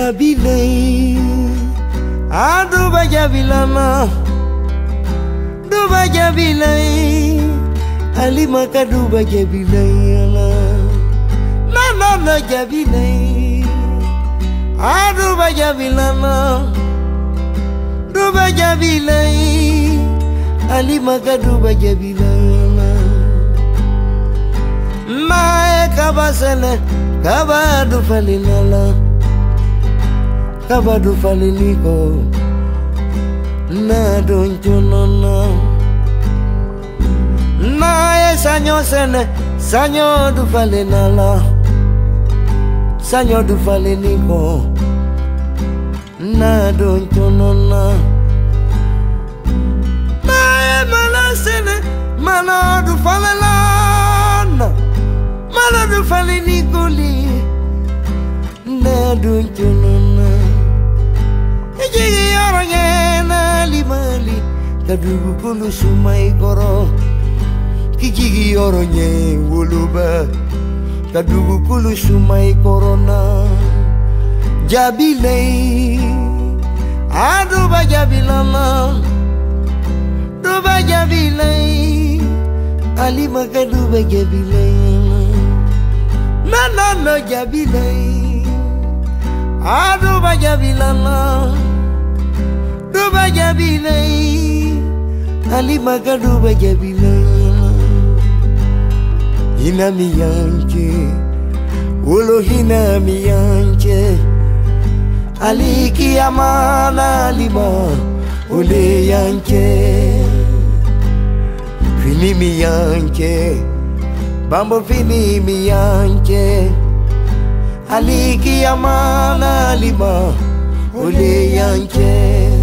Jabilei, aduba jabilana, duba jabilei, alima kaduba jabilei na jabilei, aduba jabilana, duba jabilei, alima kaduba jabilei na kabasene kabadu falinala. Kabadu faliniko na donjonona na sanyo sene sanyo du falinala sanyo du faliniko na donjonona na mana sene mana du falilana mana du faliniko li na donjonona Jigi orangena limali kadugu kulu sumai koro kijigi oronye wuluba kadugu kulu sumai korona jabilei aduba jabilana duba jabilei alima kaduba jabilei na jabilei aduba jabilana duba jabilei alima kaduba jabilei hina miyanche ulo hina miyanche aliki amana alima ule yanche fini miyanche bambo fini miyanche aliki amana alima ule yanche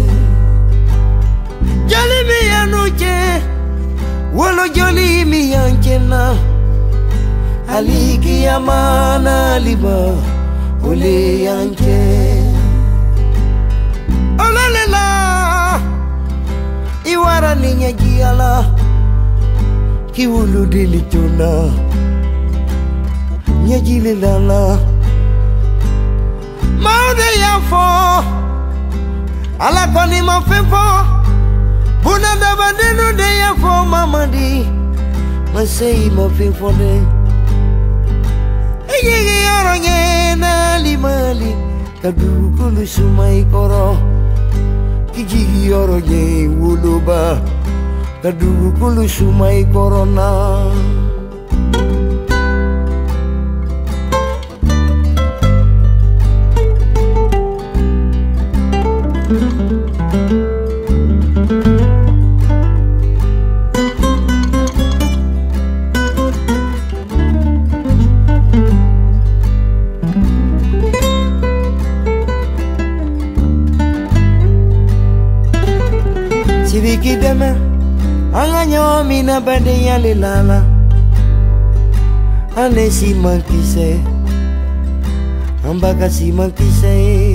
jali mi yanuche wolo joli mi yanche na aliki amana alima ule yanche olalela iwara ninya giala kiwulu dilituna nyajililala Maude yafo ala koni mafefo Buna daba denu de yafo mamadi Masei mafefo de Ejigi oronye na limali Kadukulu sumai koro Kijigi oronye wuluba Kadukulu sumai korona Sibiki deme anganyo mina bade yale lala ane si mankise ambaka si mankise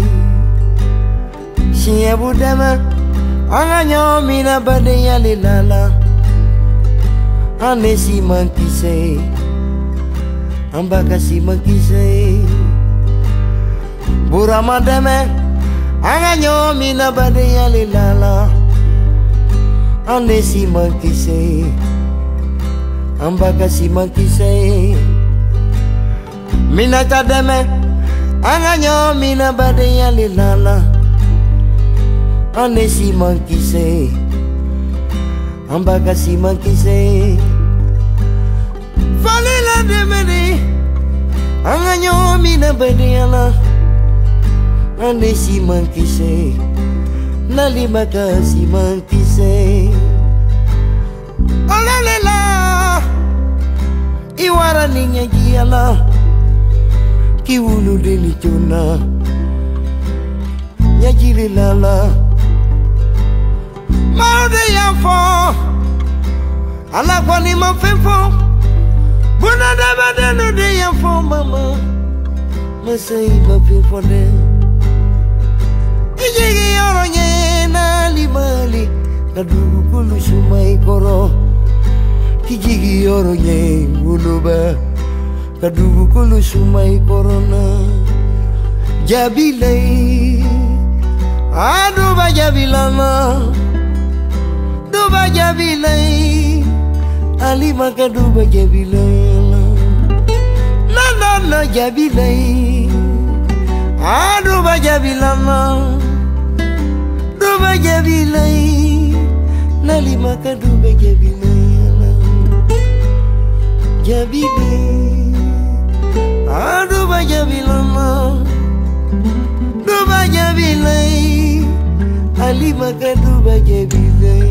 Siebu deme anganyo mina bade yale lala ane si mankise ambaka si mankise Burama deme anganyo mina bade yale lala ane si mankise ambaka si mankise mina tademe anganyo mina bade yale lala ane si mankise ambaka si mankise falila demene anganyo mina bade yala ane si mankise nalimaka si mankise olalela iwara ninya giala kiwulu delituna nyajili lala maude yafo ala kwani mafefo buna daba denu de yafo mama masai mafefo de Ijigi oronye na limali Kadugu kulu sumai koro Kijigi oronye wuluba Kadugu kulu sumai korona Jabilay Aduba jabilama Duba jabilay Ali maka duba jabilay No jabilay Aduba jabilama Duba jabilay Nali maka duba jabilay Jabilay Aduba jabilama Duba jabilay Ali maka duba jabilay